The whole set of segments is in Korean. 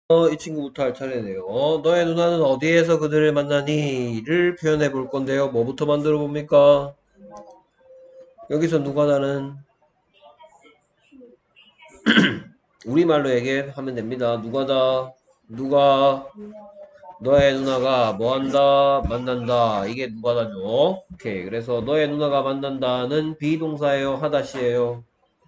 이 친구부터 할 차례네요. 너의 누나는 어디에서 그들을 만나니?를 표현해 볼 건데요. 뭐부터 만들어 봅니까? 여기서 누가다는 우리말로 얘기하면 됩니다. 누가다, 누가, 너의 누나가 뭐 한다, 만난다. 이게 누가다죠. 오케이. 그래서 너의 누나가 만난다는 비동사예요, 하다시예요.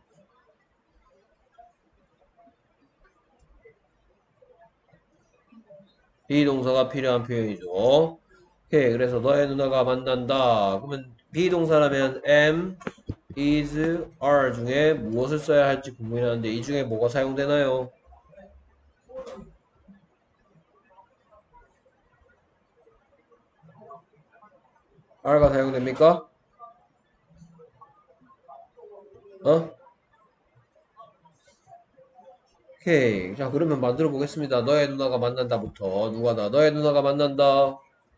비동사가 필요한 표현이죠. 오케이. 그래서 너의 누나가 만난다. 그러면 비동사라면 am, is, are 중에 무엇을 써야 할지 고민하는데 이 중에 뭐가 사용되나요? are가 사용됩니까? 어? 오케이. 자, 그러면 만들어 보겠습니다. 너의 누나가 만난다부터 누가다? 너의 누나가 만난다.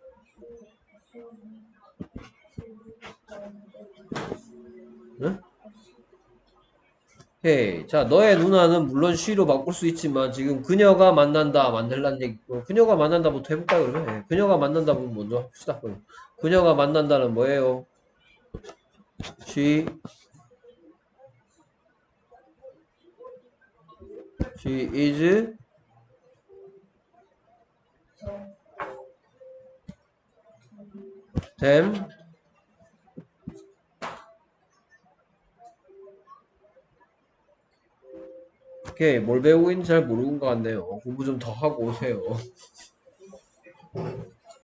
응? 오케이. 자, 너의 누나는 물론 she로 바꿀 수 있지만 지금 그녀가 만난다 만들란 얘기고 그녀가 만난다부터 해볼까 그러면? 예, 그녀가 만난다부터 먼저 합시다. 그럼. 그녀가 만난다는 뭐예요? She, she is them. 오케이. 뭘 배우고 있는지 잘 모르는 것 같네요. 공부 좀 더 하고 오세요.